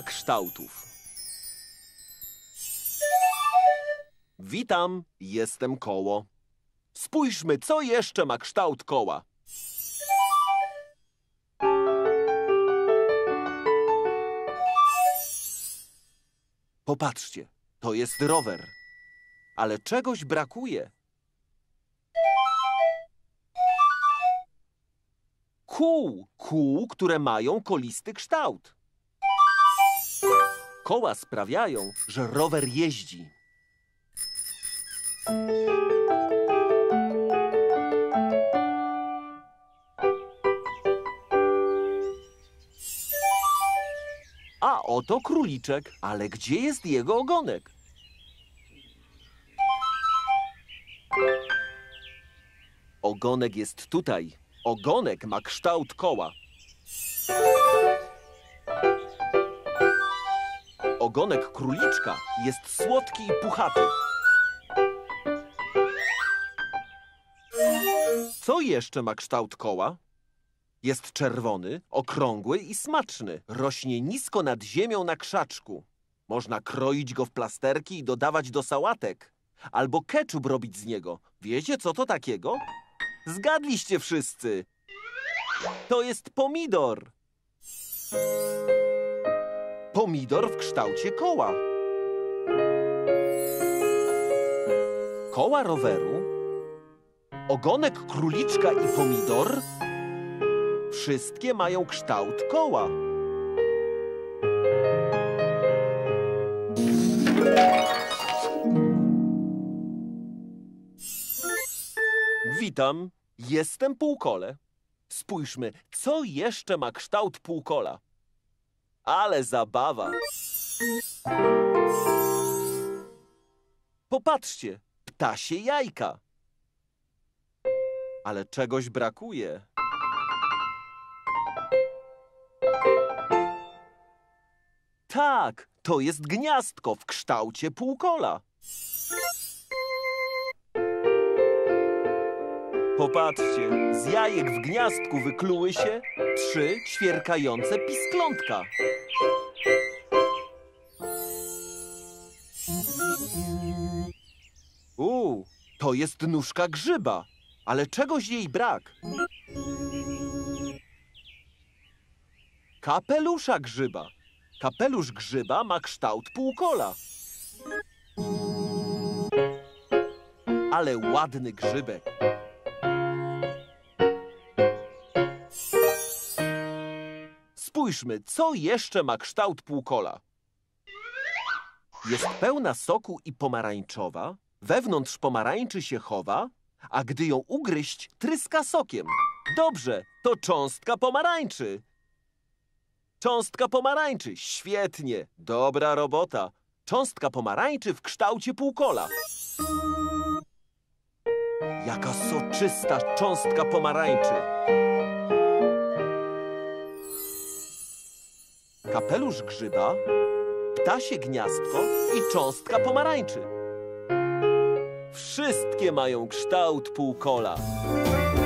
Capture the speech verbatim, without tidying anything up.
Lista kształtów. Witam, jestem koło. Spójrzmy, co jeszcze ma kształt koła. Popatrzcie, to jest rower. Ale czegoś brakuje. Kół, kół, które mają kolisty kształt. Koła sprawiają, że rower jeździ. A oto króliczek, ale gdzie jest jego ogonek? Ogonek jest tutaj. Ogonek ma kształt koła. Ogonek króliczka jest słodki i puchaty. Co jeszcze ma kształt koła? Jest czerwony, okrągły i smaczny. Rośnie nisko nad ziemią na krzaczku. Można kroić go w plasterki i dodawać do sałatek. Albo ketchup robić z niego. Wiecie, co to takiego? Zgadliście wszyscy. To jest pomidor. Pomidor w kształcie koła. Koła roweru, ogonek króliczka i pomidor wszystkie mają kształt koła. Witam, jestem półkole. Spójrzmy, co jeszcze ma kształt półkola. Ale zabawa! Popatrzcie, ptasie jajka. Ale czegoś brakuje. Tak, to jest gniazdko w kształcie półkola. Popatrzcie, z jajek w gniazdku wykluły się trzy ćwierkające pisklątka. Uuu, to jest nóżka grzyba, ale czegoś jej brak. Kapelusza grzyba. Kapelusz grzyba ma kształt półkola. Ale ładny grzybek. Spójrzmy, co jeszcze ma kształt półkola. Jest pełna soku i pomarańczowa, wewnątrz pomarańczy się chowa, a gdy ją ugryźć, tryska sokiem. Dobrze, to cząstka pomarańczy. Cząstka pomarańczy, świetnie, dobra robota. Cząstka pomarańczy w kształcie półkola. Jaka soczysta cząstka pomarańczy. Kapelusz grzyba, ptasie gniazdko i cząstka pomarańczy. Wszystkie mają kształt półkola.